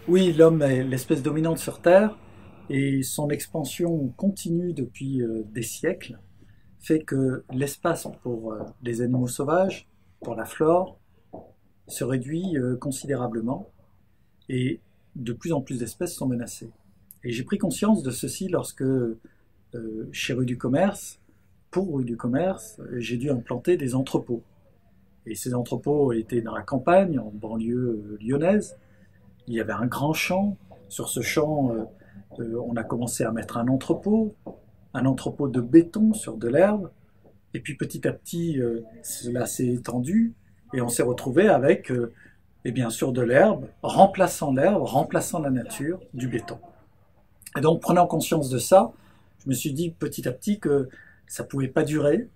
Oui, l'homme est l'espèce dominante sur Terre et son expansion continue depuis des siècles fait que l'espace pour les animaux sauvages, pour la flore, se réduit considérablement et de plus en plus d'espèces sont menacées. Et j'ai pris conscience de ceci lorsque, chez Rue du Commerce, pour Rue du Commerce, j'ai dû implanter des entrepôts. Et ces entrepôts étaient dans la campagne, en banlieue lyonnaise. Il y avait un grand champ. Sur ce champ, on a commencé à mettre un entrepôt de béton sur de l'herbe. Et puis petit à petit, cela s'est étendu et on s'est retrouvé avec, et bien sûr, de l'herbe, remplaçant la nature, du béton. Et donc, prenant conscience de ça, je me suis dit petit à petit que ça ne pouvait pas durer,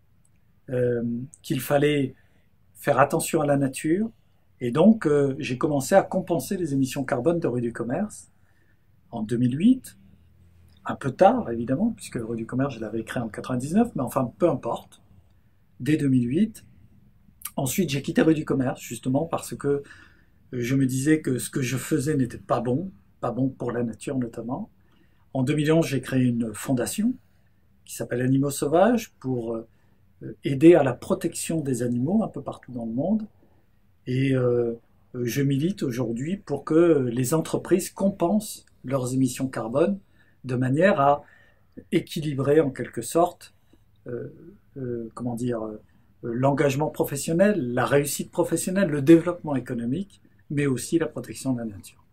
qu'il fallait faire attention à la nature. Et donc, j'ai commencé à compenser les émissions carbone de Rue du Commerce en 2008, un peu tard évidemment, puisque Rue du Commerce, je l'avais créé en 99, mais enfin, peu importe, dès 2008. Ensuite, j'ai quitté Rue du Commerce, justement parce que je me disais que ce que je faisais n'était pas bon pour la nature notamment. En 2011, j'ai créé une fondation qui s'appelle Animaux Sauvages pour aider à la protection des animaux un peu partout dans le monde. Et je milite aujourd'hui pour que les entreprises compensent leurs émissions carbone de manière à équilibrer en quelque sorte, euh, comment dire, l'engagement professionnel, la réussite professionnelle, le développement économique, mais aussi la protection de la nature.